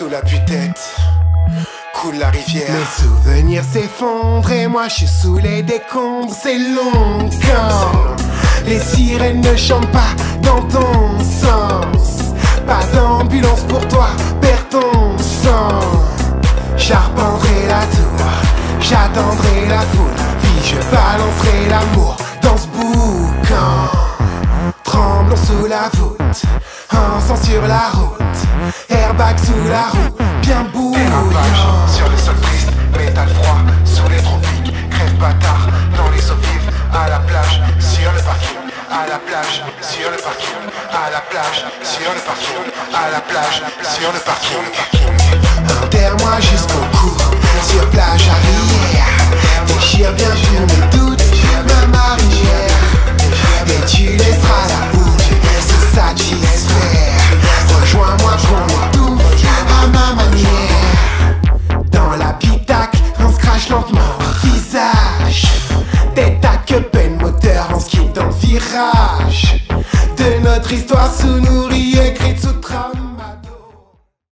sous la tête coule la rivière. Mes souvenirs s'effondrent et moi je suis sous les décombres. C'est long quand les sirènes ne chantent pas dans ton sens. Pas d'ambulance pour toi, perds ton sang. J'arpenterai la tour, j'attendrai la foule, puis je balancerai l'amour dans ce boucan. Tremblons sous la voûte, encens sur la route, airbag sous la roue, bien bouillant. Sur le sol triste, métal froid, sous les tropiques, crève bâtard, dans les eaux vives, à la plage, sur le parking, à la plage, sur le parking, à la plage, sur le parking, à la plage, sur le parking. Enterre-moi jusqu'au cou, sur plage arrière, déchire bien tous mes doutes, ma marinière, et tu laisseras la bouche se satisfaire. Rejoins-moi pour me tout à ma manière. Dans l'habitacle, on se crache lentement au visage. Tête à que peine, moteur en ski dans le virage. De notre histoire sous-nourrie, écrite sous trame.